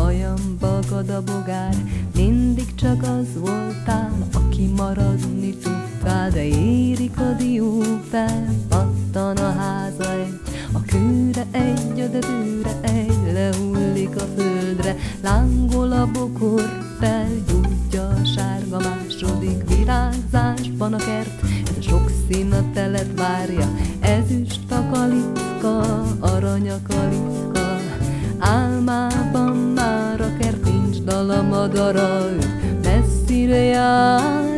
hajamba agad a bogár, mindig csak az voltál, aki maradni tudtál, de érik a dió fel, pattan a háza egy, a kőre egy, a dedőre egy, lehullik a földre, lángol a bokor, felgyújtja a sárga második virágzásban a kert, ez a sok szín a telet várja, ezüst a kalicka, arany a kalicka, álmában már a kert nincs dal a madara, ő messzire jár,